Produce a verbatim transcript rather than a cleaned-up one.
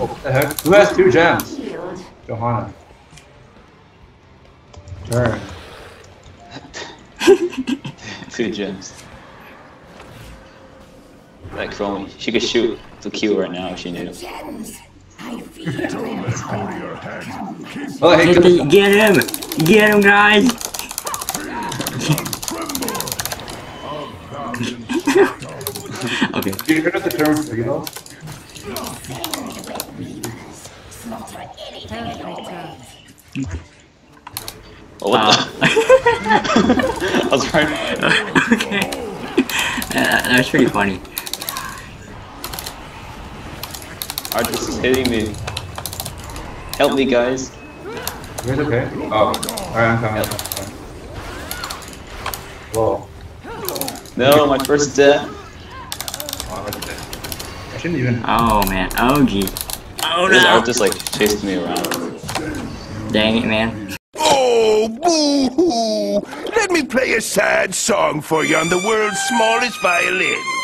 What the heck? Who has two gems? Johanna. Turn. Two gems. Like Chromie, she could shoot to kill right now if she knew. Oh, hey, Get, the, get him! Get him, guys! Okay. you heard of the term freelo? Oh, what uh. the? I was trying to... Okay. Uh, that was pretty funny. Artist is hitting me. Help me, guys. You guys okay? Oh, alright, I'm coming. Whoa. No, my first death. Oh, I shouldn't even. Oh man. Oh gee. Oh This no. artist like chased me around. Dang it, man. Oh, boo-hoo! Let me play a sad song for you on the world's smallest violin.